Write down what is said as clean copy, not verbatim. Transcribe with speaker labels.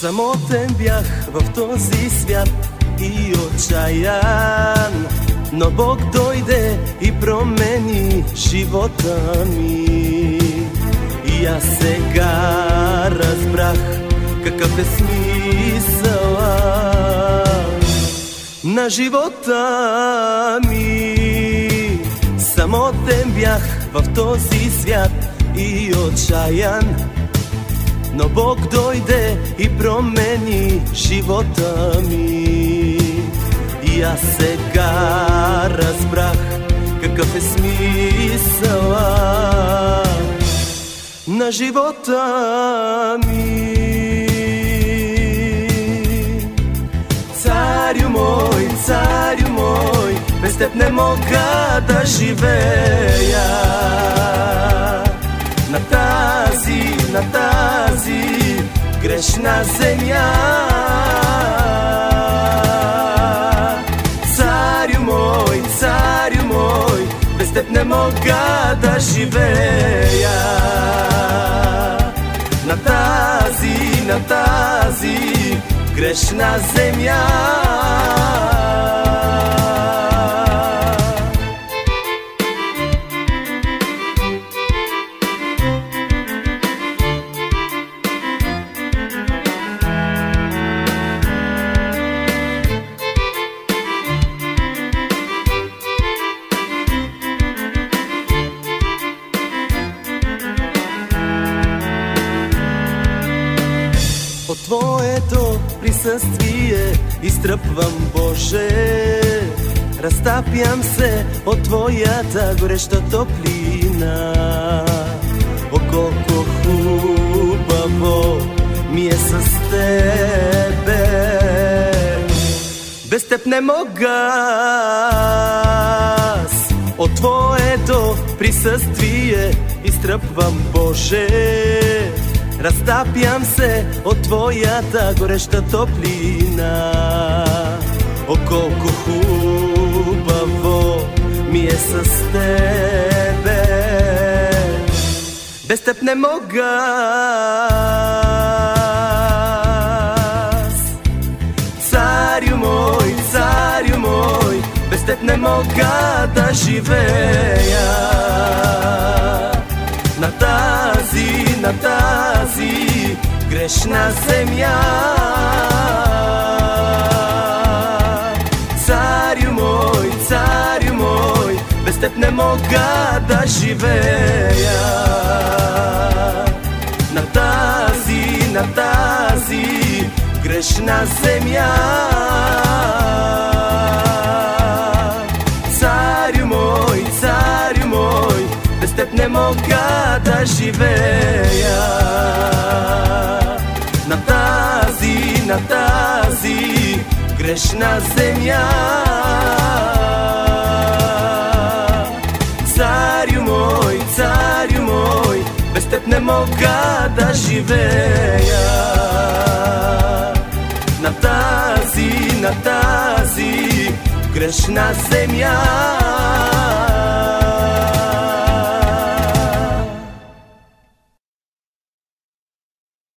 Speaker 1: Самотен бях в този свят и отчаян, но Бог дойде и промени живота ми. И аз сега разбрах какъв е смисъла на живота ми. Самотен бях в този свят и отчаян, но Бог дойде и промени живота ми. И аз сега разбрах какъв е смисъла на живота ми. Царю мой, без теб не мога да живея на тази грешна земя. Царю мой, без теб не мога да живея на тази грешна земя. От Твоето присъствие изтръпвам, Боже, разтапям се от Твоята гореща топлина. О, колко хубаво ми е с Тебе, без Теб не мога аз. От Твоето присъствие изтръпвам, Боже, разтапям се от Твоята гореща топлина. О, колко хубаво ми е с Тебе, без Теб не мога аз. Царю мой, без Теб не мога да живея на тази грешна земя. Царю мой, без Теб не мога да живея на тази грешна земя. Царю мой, без Теб не мога да живея на тази грешна земя. Царю мой, без Теб не мога да живея на тази грешна земя.